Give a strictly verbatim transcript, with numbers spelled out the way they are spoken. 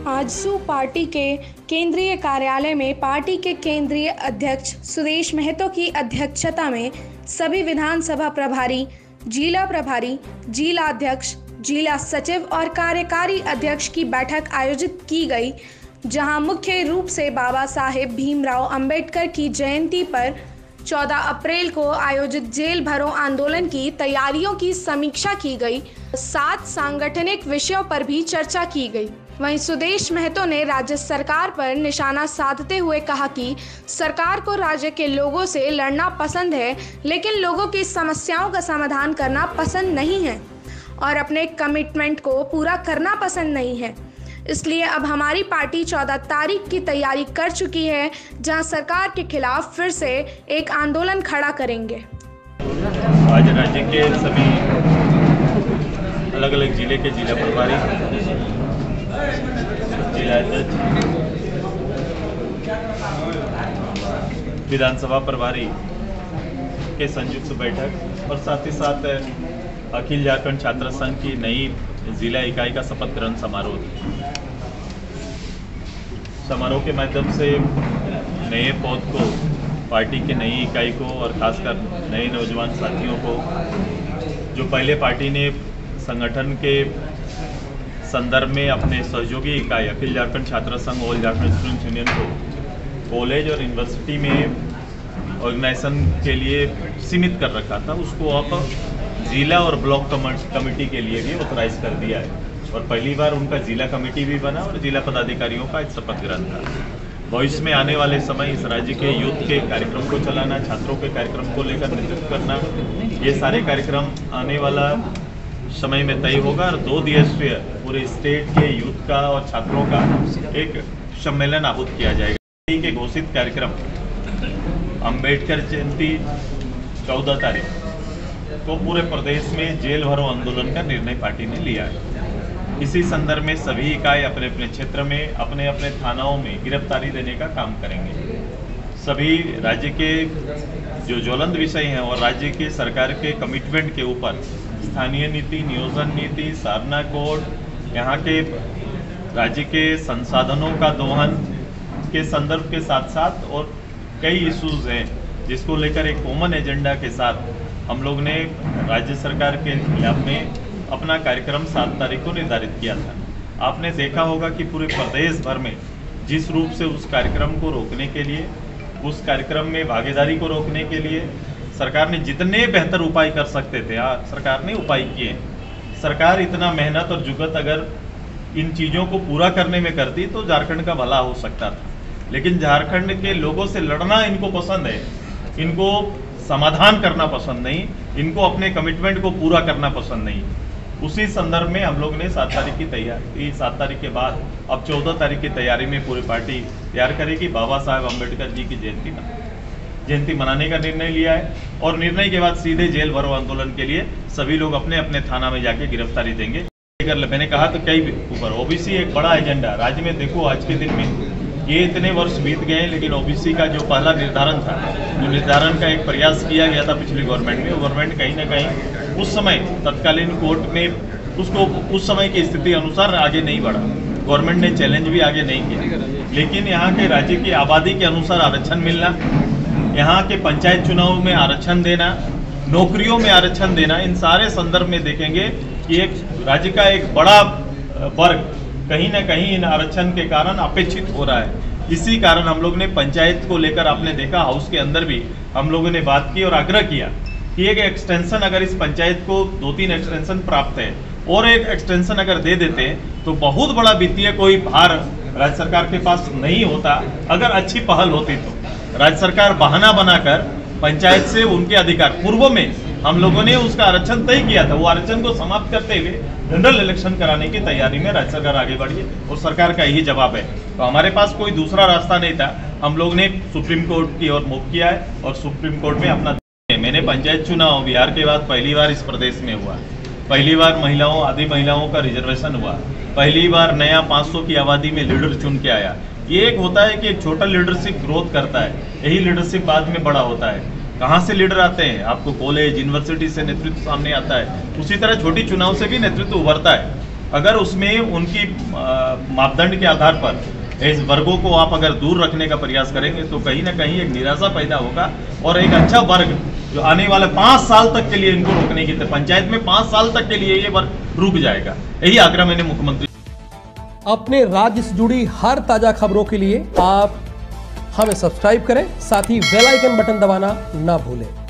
AJSU party के केंद्रीय कार्यालय में पार्टी के केंद्रीय अध्यक्ष सुदेश महतो की अध्यक्षता में सभी विधानसभा प्रभारी, जिला प्रभारी, जिला अध्यक्ष, जिला सचिव और कार्यकारी अध्यक्ष की बैठक आयोजित की गई, जहां मुख्य रूप से बाबा साहेब भीमराव अंबेडकर की जयंती पर चौदह अप्रैल को आयोजित जेल भरो आंदोलन की तैयारियों की समीक्षा की गई। सात सांगठनिक विषयों पर भी चर्चा की गई। वहीं सुदेश महतो ने राज्य सरकार पर निशाना साधते हुए कहा कि सरकार को राज्य के लोगों से लड़ना पसंद है, लेकिन लोगों की समस्याओं का समाधान करना पसंद नहीं है और अपने कमिटमेंट को पूरा करना पसंद नहीं है। इसलिए अब हमारी पार्टी चौदह तारीख की तैयारी कर चुकी है, जहां सरकार के खिलाफ फिर से एक आंदोलन खड़ा करेंगे। आज राज्य के सभी अलग अलग जिले के जिला प्रभारी, जिला अध्यक्ष, विधानसभा प्रभारी के संयुक्त बैठक और साथ ही साथ अखिल झारखंड छात्र संघ की नई जिला इकाई का शपथ ग्रहण समारोह समारोह के माध्यम से नए पौध को, पार्टी की नई इकाई को और खासकर नए नौजवान साथियों को, जो पहले पार्टी ने संगठन के संदर्भ में अपने सहयोगी इकाई अखिल Jharkhand Chhatra Sangh all Jharkhand students union को कॉलेज और यूनिवर्सिटी में ऑर्गेनाइजेशन के लिए सीमित कर रखा था, उसको अब जिला और ब्लॉक कमेटी के लिए भी ऑथराइज कर दिया है और पहली बार उनका जिला कमेटी भी बना और जिला पदाधिकारियों का शपथ ग्रहण था। भविष्य में आने वाले समय इस राज्य के यूथ के कार्यक्रम को चलाना, छात्रों के कार्यक्रम को लेकर नेतृत्व करना, ये सारे कार्यक्रम आने वाला समय में तय होगा और दो दिवसीय पूरे स्टेट के यूथ का और छात्रों का एक सम्मेलन आहूत किया जाएगा। के घोषित कार्यक्रम अंबेडकर जयंती चौदह तारीख को पूरे प्रदेश में जेल भरो आंदोलन का निर्णय पार्टी ने लिया है। इसी संदर्भ में सभी इकाई अपने अपने क्षेत्र में, अपने अपने थानाओं में गिरफ्तारी देने का काम करेंगे। सभी राज्य के जो ज्वलंत विषय हैं और राज्य के सरकार के कमिटमेंट के ऊपर स्थानीय नीति, नियोजन नीति, साधना कोड, यहाँ के राज्य के संसाधनों का दोहन के संदर्भ के साथ साथ और कई इश्यूज हैं जिसको लेकर एक कॉमन एजेंडा के साथ हम लोग ने राज्य सरकार के खिलाफ में अपना कार्यक्रम सात तारीख को निर्धारित किया था। आपने देखा होगा कि पूरे प्रदेश भर में जिस रूप से उस कार्यक्रम को रोकने के लिए, उस कार्यक्रम में भागीदारी को रोकने के लिए सरकार ने जितने बेहतर उपाय कर सकते थे, सरकार ने उपाय किए। सरकार इतना मेहनत और जुगत अगर इन चीज़ों को पूरा करने में करती तो झारखंड का भला हो सकता था, लेकिन झारखंड के लोगों से लड़ना इनको पसंद है, इनको समाधान करना पसंद नहीं, इनको अपने कमिटमेंट को पूरा करना पसंद नहीं। उसी संदर्भ में हम लोग ने सात तारीख की तैयारी सात तारीख के बाद अब चौदह तारीख की तैयारी में पूरी पार्टी तैयार करेगी। बाबा साहेब अम्बेडकर जी की जयंती जयंती मनाने का निर्णय लिया है और निर्णय के बाद सीधे जेल भरो आंदोलन के लिए सभी लोग अपने अपने थाना में जाके गिरफ्तारी देंगे। मैंने कहा तो कई ऊपर ओबीसी एक बड़ा एजेंडा राज्य में। देखो आज के दिन में ये इतने वर्ष बीत गए, लेकिन ओबीसी का जो पहला निर्धारण था, जो निर्धारण का एक प्रयास किया गया था पिछली गवर्नमेंट में, गवर्नमेंट कहीं ना कहीं उस समय तत्कालीन कोर्ट में उसको उस समय की स्थिति अनुसार आगे नहीं बढ़ा। गवर्नमेंट ने चैलेंज भी आगे नहीं किया, लेकिन यहाँ के राज्य की आबादी के अनुसार आरक्षण मिलना, यहाँ के पंचायत चुनाव में आरक्षण देना, नौकरियों में आरक्षण देना, इन सारे संदर्भ में देखेंगे कि एक राज्य का एक बड़ा वर्ग कहीं ना कहीं इन आरक्षण के कारण अपेक्षित हो रहा है। इसी कारण हम लोग ने पंचायत को लेकर, आपने देखा हाउस के अंदर भी हम लोगों ने बात की और आग्रह किया कि एक एक्सटेंशन, अगर इस पंचायत को दो तीन एक्सटेंशन प्राप्त है और एक एक्सटेंशन अगर दे देते तो बहुत बड़ा वित्तीय कोई भार राज्य सरकार के पास नहीं होता। अगर अच्छी पहल होती तो राज्य सरकार बहाना बनाकर पंचायत से उनके अधिकार, पूर्व में हम लोगों ने उसका आरक्षण तय किया था, वो आरक्षण को समाप्त करते हुए जनरल इलेक्शन कराने की तैयारी में राज्य सरकार आगे बढ़ी है और सरकार का यही जवाब है। तो हमारे पास कोई दूसरा रास्ता नहीं था, हम लोग ने सुप्रीम कोर्ट की ओर मूव किया है और सुप्रीम कोर्ट में अपना मैंने पंचायत चुनाव बिहार के बाद पहली बार इस प्रदेश में हुआ, पहली बार महिलाओं आदि महिलाओं का रिजर्वेशन हुआ, पहली बार नया पाँच सौ की आबादी में लीडर चुन के आया। ये एक होता है कि एक छोटा लीडरशिप ग्रोथ करता है, यही लीडरशिप बाद में बड़ा होता है। कहाँ से लीडर आते हैं, आपको कॉलेज यूनिवर्सिटी से नेतृत्व सामने आता है, उसी तरह छोटी चुनाव से भी नेतृत्व उभरता है। अगर उसमें उनकी आ, मापदंड के आधार पर इस वर्गों को आप अगर दूर रखने का प्रयास करेंगे तो कहीं ना कहीं एक निराशा पैदा होगा और एक अच्छा वर्ग जो आने वाले पाँच साल तक के लिए इनको रोकने की, पंचायत में पाँच साल तक के लिए ये वर्ग रुक जाएगा। यही आग्रह मैंने मुख्यमंत्री। अपने राज्य से जुड़ी हर ताजा खबरों के लिए आप हमें सब्सक्राइब करें, साथ ही बेल आइकन बटन दबाना ना भूलें।